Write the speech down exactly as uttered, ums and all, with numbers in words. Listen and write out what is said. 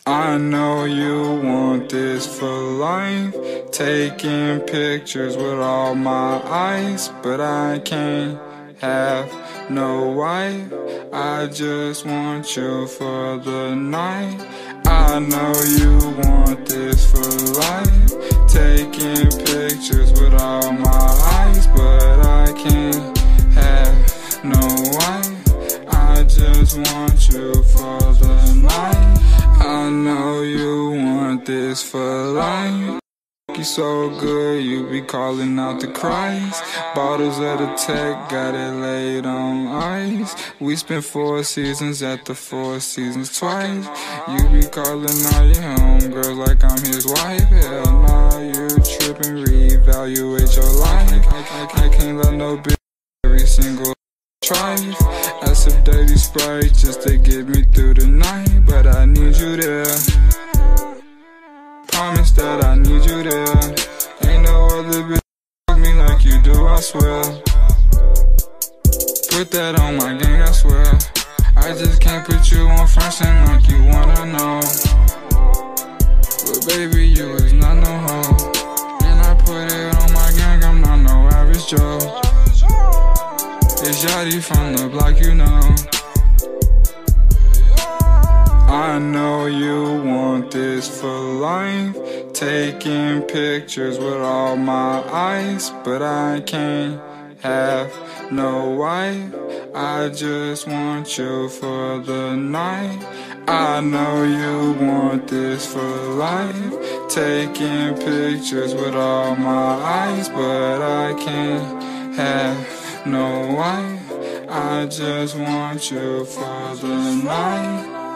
I know you want this for life, taking pictures with all my eyes, but I can't have no wife. I just want you for the night. I know you want this for life, taking pictures with all my eyes, but I can't have no wife. I just want you for the night. I know you want this for life. You so good, you be calling out the Christ. Bottles of the tech, got it laid on ice. We spent four seasons at the Four Seasons twice. You be calling out your homegirls like I'm his wife. Hell nah, you trippin', reevaluate your life. I, I, I can't let no bitch every single try. I sip dirty Sprite just to get me through the night, but I need you there. Promise that I need you there. Ain't no other bitch fuck me like you do, I swear. Put that on my gang, I swear. I just can't put you on front end like you wanna know. But baby, you is not no hoe, and I put it on my gang, I'm not no average Joe. It's Yachty from the block, you know. I know you want this for life, taking pictures with all my eyes, but I can't have no wife. I just want you for the night. I know you want this for life, taking pictures with all my eyes, but I can't have no wife. I just want you for the night.